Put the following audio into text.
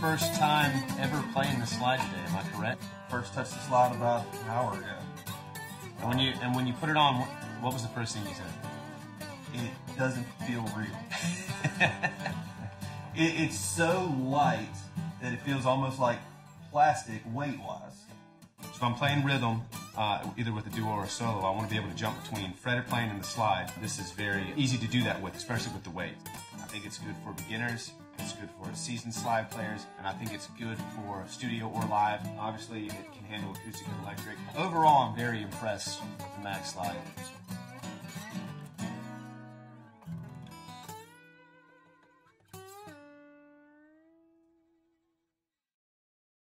first time ever playing the slide today, am I correct? First touched the slide about an hour ago. And when you put it on, what was the first thing you said? It doesn't feel real. It's so light that it feels almost like plastic weight-wise. So if I'm playing rhythm, either with a duo or a solo, I want to be able to jump between fretted plane and the slide. This is very easy to do that with, especially with the weight. I think it's good for beginners, it's good for seasoned slide players, and I think it's good for studio or live. Obviously, it can handle acoustic and electric. Overall, I'm very impressed with the Mag Slide.